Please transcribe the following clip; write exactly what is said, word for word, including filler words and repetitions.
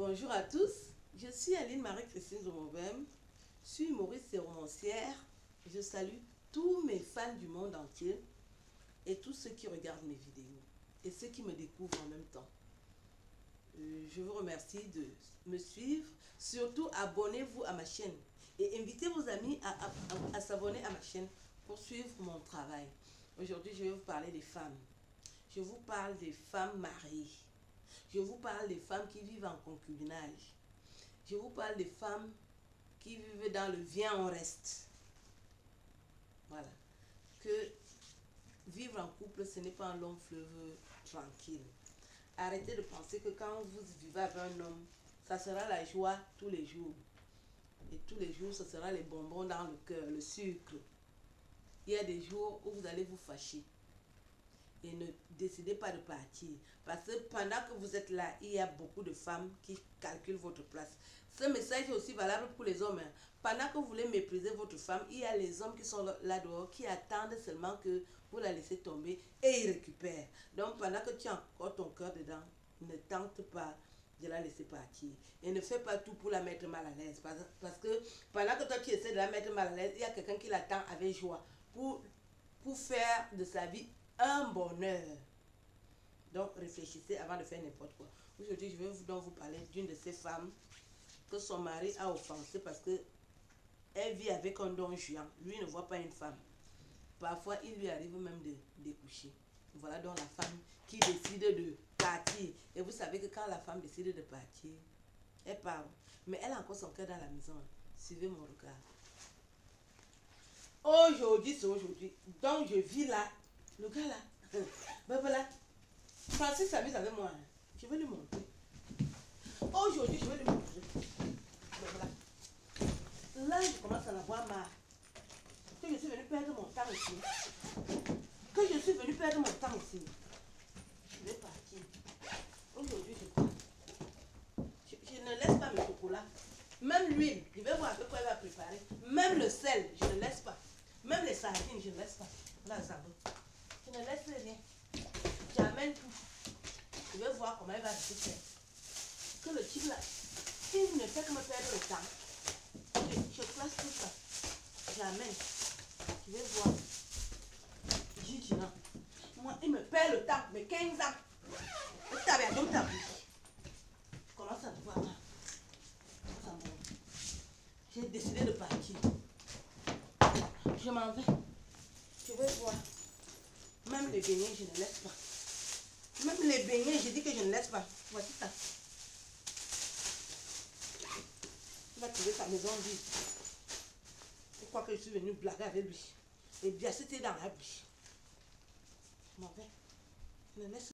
Bonjour à tous, je suis Aline Marie-Christine Zomovem, je suis humoriste et romancière. Je salue tous mes fans du monde entier et tous ceux qui regardent mes vidéos et ceux qui me découvrent en même temps. Euh, je vous remercie de me suivre, surtout abonnez-vous à ma chaîne et invitez vos amis à, à, à, à s'abonner à ma chaîne pour suivre mon travail. Aujourd'hui, je vais vous parler des femmes. Je vous parle des femmes mariées. Je vous parle des femmes qui vivent en concubinage. Je vous parle des femmes qui vivent dans le viens on reste. Voilà. Que vivre en couple, ce n'est pas un long fleuve tranquille. Arrêtez de penser que quand vous vivez avec un homme, ça sera la joie tous les jours. Et tous les jours, ce sera les bonbons dans le cœur, le sucre. Il y a des jours où vous allez vous fâcher. Et ne décidez pas de partir. Parce que pendant que vous êtes là, il y a beaucoup de femmes qui calculent votre place. Ce message est aussi valable pour les hommes. Hein. Pendant que vous voulez mépriser votre femme, il y a les hommes qui sont là dehors, qui attendent seulement que vous la laissez tomber et ils récupèrent. Donc pendant que tu as encore ton cœur dedans, ne tente pas de la laisser partir. Et ne fais pas tout pour la mettre mal à l'aise. Parce, parce que pendant que toi tu essaies de la mettre mal à l'aise, il y a quelqu'un qui l'attend avec joie pour, pour faire de sa vie un bonheur. Donc réfléchissez avant de faire n'importe quoi. Aujourd'hui, je vais vous, donc vous parler d'une de ces femmes que son mari a offensé parce que elle vit avec un don juan. Lui ne voit pas une femme. Parfois, il lui arrive même de découcher. Voilà donc la femme qui décide de partir. Et vous savez que quand la femme décide de partir, elle part. Mais elle a encore son cœur dans la maison. Suivez mon regard. Aujourd'hui, c'est aujourd'hui. Donc je vis là. Le gars là, ben voilà, Francis s'amuse avec moi. Hein. Je vais lui montrer. Aujourd'hui, je vais lui montrer. Ben voilà. Là, je commence à en avoir marre. Que je suis venue perdre mon temps ici. Que je suis venue perdre mon temps ici. Je vais partir. Aujourd'hui, je pars. Je, je ne laisse pas mes chocolats. Même l'huile, je vais voir à peu près elle va préparer. Même le sel, je ne laisse pas. Même les sardines, je ne laisse pas. Là, ça va. Je ne laisse rien. J'amène tout. Je vais voir comment il va se faire. Que le type là, il ne fait que me perdre le temps. Je, je place tout ça. J'amène. Je vais voir. Gigi, non. Moi, il me perd le temps. Mais quinze ans. Tu avais donc ta bouche. Je commence à te voir là. J'ai décidé de partir. Je m'en vais. Je vais voir. Même les beignets, je ne laisse pas. Même les beignets, je dis que je ne laisse pas. Voici ça. Il va trouver sa maison vide. Il croit que je suis venue blaguer avec lui. Et bien, c'était dans la bouche. Je m'en vais. Je ne laisse